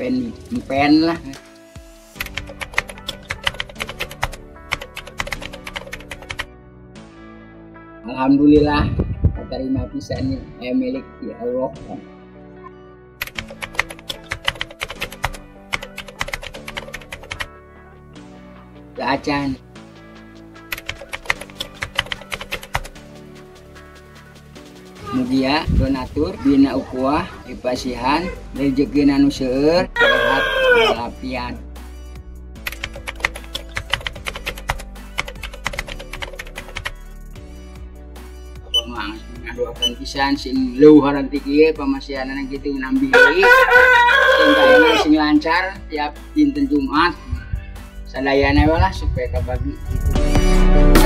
pen lah. Alhamdulillah terima pisan nih milik ya Allah. Acan mugia donatur bina ukuah dipasihan rezeki anu seueur sehat walafiat. Abang ngadoakeun pisan sing leuwih ti kieu pamasianan kitu nambi sehingga sing lancar tiap dinten Jumat sadayana lah supaya kabagi gitu.